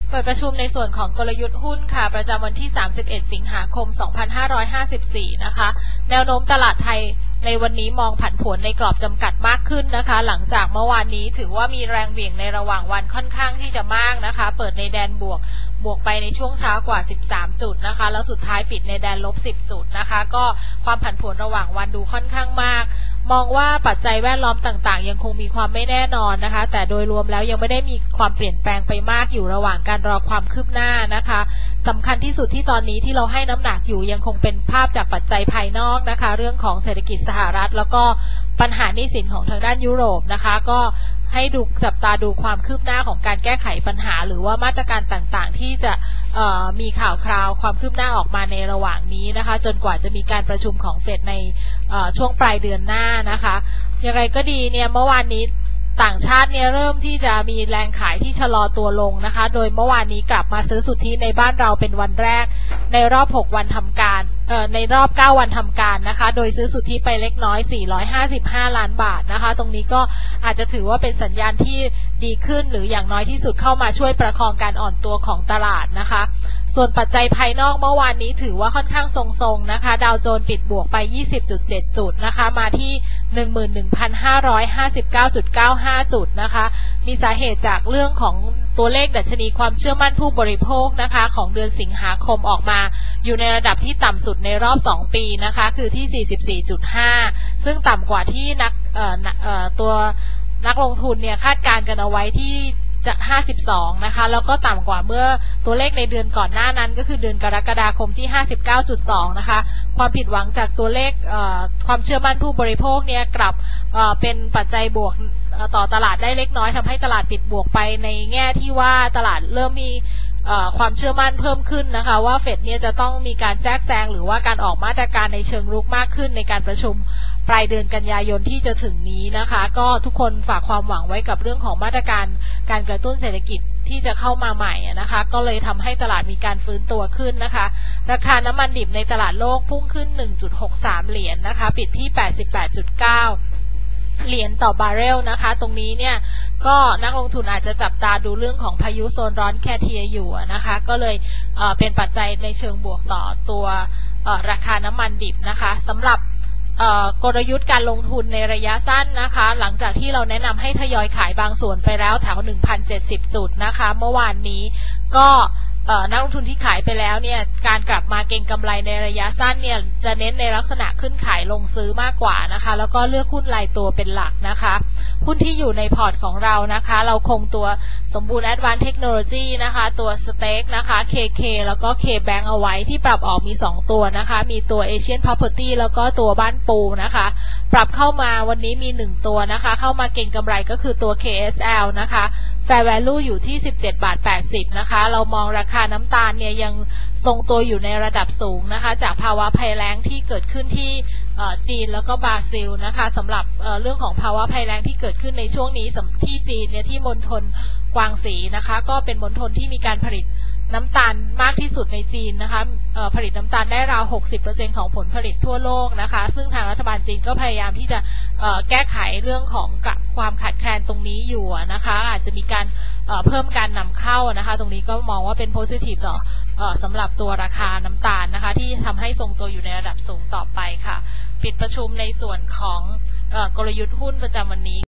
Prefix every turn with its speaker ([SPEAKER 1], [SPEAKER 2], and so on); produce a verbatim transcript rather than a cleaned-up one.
[SPEAKER 1] เปิดประชุมในส่วนของกลยุทธ์หุ้นค่ะประจำวันที่สามสิบเอ็ดสิงหาคมสองพันห้าร้อยห้าสิบสี่นะคะแนวโน้มตลาดไทยในวันนี้มองผันผวนในกรอบจำกัดมากขึ้นนะคะหลังจากเมื่อวานนี้ถือว่ามีแรงเหวี่ยงในระหว่างวันค่อนข้างที่จะมากนะคะเปิดในแดนบวกบวกไปในช่วงเช้ากว่าสิบสามจุดนะคะแล้วสุดท้ายปิดในแดนลบสิบจุดนะคะก็ความผันผวนระหว่างวันดูค่อนข้างมากมองว่าปัจจัยแวดล้อมต่างๆยังคงมีความไม่แน่นอนนะคะแต่โดยรวมแล้วยังไม่ได้มีความเปลี่ยนแปลงไปมากอยู่ระหว่างการรอความคืบหน้านะคะสำคัญที่สุดที่ตอนนี้ที่เราให้น้ำหนักอยู่ยังคงเป็นภาพจากปัจจัยภายนอกนะคะเรื่องของเศรษฐกิจสหรัฐแล้วก็ปัญหาหนี้สินของทางด้านยุโรปนะคะก็ให้ดูจับตาดูความคืบหน้าของการแก้ไขปัญหาหรือว่ามาตรการต่างๆที่จะมีข่าวคราวความคืบหน้าออกมาในระหว่างนี้นะคะจนกว่าจะมีการประชุมของเฟดในช่วงปลายเดือนหน้านะคะอย่างไรก็ดีเนี่ยเมื่อวานนี้ต่างชาติเนี่ยเริ่มที่จะมีแรงขายที่ชะลอตัวลงนะคะโดยเมื่อวานนี้กลับมาซื้อสุทธิในบ้านเราเป็นวันแรกในรอบหกวันทำการเอ่อในรอบเก้าวันทำการนะคะโดยซื้อสุทธิไปเล็กน้อยสี่ร้อยห้าสิบห้าล้านบาทนะคะตรงนี้ก็อาจจะถือว่าเป็นสัญญาณที่ดีขึ้นหรืออย่างน้อยที่สุดเข้ามาช่วยประคองการอ่อนตัวของตลาดนะคะส่วนปัจจัยภายนอกเมื่อวานนี้ถือว่าค่อนข้างทรงๆนะคะดาวโจนส์ปิดบวกไป ยี่สิบจุดเจ็ด จุดนะคะมาที่ หนึ่งหมื่นหนึ่งพันห้าร้อยห้าสิบเก้าจุดเก้าห้า จุดนะคะมีสาเหตุจากเรื่องของตัวเลขดัชนีความเชื่อมั่นผู้บริโภคนะคะของเดือนสิงหาคมออกมาอยู่ในระดับที่ต่ำสุดในรอบสองปีนะคะคือที่ สี่สิบสี่จุดห้า ซึ่งต่ำกว่าที่นักเอ่อเอ่อตัวนักลงทุนเนี่ยคาดการณ์กันเอาไว้ที่จะห้าสิบสองนะคะแล้วก็ต่ำกว่าเมื่อตัวเลขในเดือนก่อนหน้านั้นก็คือเดือนกรกฎาคมที่ ห้าสิบเก้าจุดสอง นะคะความผิดหวังจากตัวเลขความเชื่อมั่นผู้บริโภคเนี่ยกลับเป็นปัจจัยบวกต่อตลาดได้เล็กน้อยทำให้ตลาดปิดบวกไปในแง่ที่ว่าตลาดเริ่มมีความเชื่อมั่นเพิ่มขึ้นนะคะว่าเฟดเนี่ยจะต้องมีการแทรกแซงหรือว่าการออกมาตรการในเชิงรุกมากขึ้นในการประชุมปลายเดือนกันยายนที่จะถึงนี้นะคะก็ทุกคนฝากความหวังไว้กับเรื่องของมาตรการการกระตุ้นเศรษฐกิจที่จะเข้ามาใหม่นะคะก็เลยทำให้ตลาดมีการฟื้นตัวขึ้นนะคะราคาน้ำมันดิบในตลาดโลกพุ่งขึ้น หนึ่งจุดหกสาม เหรียญ นะคะปิดที่ แปดสิบแปดจุดเก้า เหรียญต่อบาร์เรลนะคะตรงนี้เนี่ยก็นักลงทุนอาจจะจับตาดูเรื่องของพายุโซนร้อนแคเทียอยู่นะคะก็เลยเอ่อเป็นปัจจัยในเชิงบวกต่อตัวเอ่อราคาน้ำมันดิบนะคะสำหรับกลยุทธ์การลงทุนในระยะสั้นนะคะหลังจากที่เราแนะนำให้ทยอยขายบางส่วนไปแล้วแถว หนึ่งพันเจ็ดสิบ จุดนะคะเมื่อวานนี้ก็นักลงทุนที่ขายไปแล้วเนี่ยการกลับมาเก็งกำไรในระยะสั้นเนี่ยจะเน้นในลักษณะขึ้นขายลงซื้อมากกว่านะคะแล้วก็เลือกหุ้นรายตัวเป็นหลักนะคะหุ้นที่อยู่ในพอร์ตของเรานะคะเราคงตัวสมบูรณ์ Advanced Technology นะคะตัวสเต็กนะคะ เค เค แล้วก็ K-Bank เอาไว้ที่ปรับออกมีสองตัวนะคะมีตัว Asian Property แล้วก็ตัวบ้านปูนะคะปรับเข้ามาวันนี้มีหนึ่งตัวนะคะเข้ามาเก็งกำไรก็คือตัว เค เอส แอล นะคะ Fair Value อยู่ที่ สิบเจ็ดบาทแปดสิบ นะคะเรามองราคาน้ำตาลเนี่ยยังทรงตัวอยู่ในระดับสูงนะคะจากภาวะภัยแล้งที่เกิดขึ้นที่จีนแล้วก็บราซิลนะคะสำหรับเรื่องของภาวะภัยแล้งที่เกิดขึ้นในช่วงนี้ที่จีนเนี่ยที่มณฑลกวางสีนะคะก็เป็นมณฑลที่มีการผลิตน้ำตาลมากที่สุดในจีนนะคะผลิตน้ำตาลได้ราว หกสิบเปอร์เซ็นต์ ของผลผลิตทั่วโลกนะคะซึ่งทางรัฐบาลจีนก็พยายามที่จะแก้ไขเรื่องของความขาดแคลนตรงนี้อยู่นะคะอาจจะมีการเพิ่มการนำเข้านะคะตรงนี้ก็มองว่าเป็น positive ต่อสำหรับตัวราคาน้ำตาลนะคะที่ทำให้ทรงตัวอยู่ในระดับสูงต่อไปค่ะปิดประชุมในส่วนของกลยุทธ์หุ้นประจำวันนี้